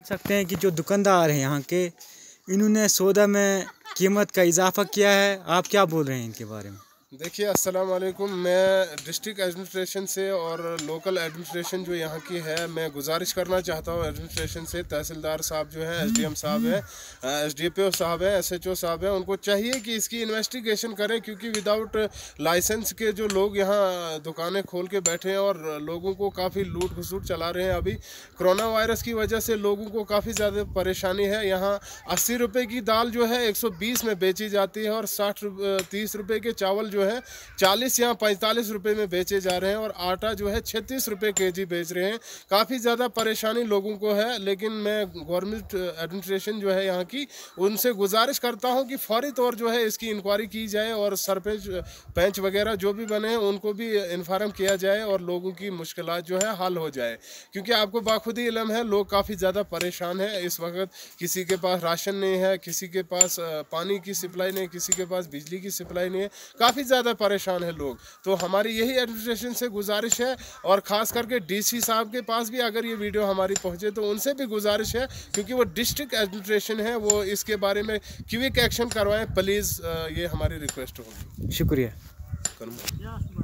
सकते हैं कि जो दुकानदार हैं यहाँ के, इन्होंने सौदा में कीमत का इजाफा किया है। आप क्या बोल रहे हैं इनके बारे में? देखिए, अस्सलाम वालेकुम। मैं डिस्ट्रिक्ट एडमिनिस्ट्रेशन से और लोकल एडमिनिस्ट्रेशन जो यहाँ की है, मैं गुजारिश करना चाहता हूँ एडमिनिस्ट्रेशन से। तहसीलदार साहब जो हैं, एसडीएम साहब हैं, एसडीपीओ साहब हैं, एसएचओ साहब हैं, उनको चाहिए कि इसकी इन्वेस्टिगेशन करें, क्योंकि विदाउट लाइसेंस के जो लोग यहाँ दुकानें खोल के बैठे हैं और लोगों को काफ़ी लूट खसूट चला रहे हैं। अभी कोरोना वायरस की वजह से लोगों को काफ़ी ज़्यादा परेशानी है। यहाँ 80 रुपये की दाल जो है 120 में बेची जाती है और 30 रुपये के चावल जो है 40 या 45 रुपये में बेचे जा रहे हैं और आटा जो है 36 रुपये केजी बेच रहे हैं। काफ़ी ज़्यादा परेशानी लोगों को है। लेकिन मैं गवर्नमेंट एडमिनिस्ट्रेशन जो है यहाँ की, उनसे गुजारिश करता हूँ कि फौरी तौर जो है इसकी इंक्वायरी की जाए और सरपंच पंच वगैरह जो भी बने हैं उनको भी इन्फॉर्म किया जाए और लोगों की मुश्किलात जो है हल हो जाए। क्योंकि आपको बाखुदी इल्म है, लोग काफ़ी ज़्यादा परेशान हैं इस वक्त। किसी के पास राशन नहीं है, किसी के पास पानी की सप्लाई नहीं, किसी के पास बिजली की सप्लाई नहीं है, काफ़ी ज़्यादा परेशान है लोग। तो हमारी यही एडमिनिस्ट्रेशन से गुजारिश है और ख़ास करके डीसी साहब के पास भी अगर ये वीडियो हमारी पहुंचे तो उनसे भी गुजारिश है, क्योंकि वो डिस्ट्रिक्ट एडमिनिस्ट्रेशन है, वो इसके बारे में क्विक एक्शन करवाएं प्लीज़। ये हमारी रिक्वेस्ट होगी। शुक्रिया।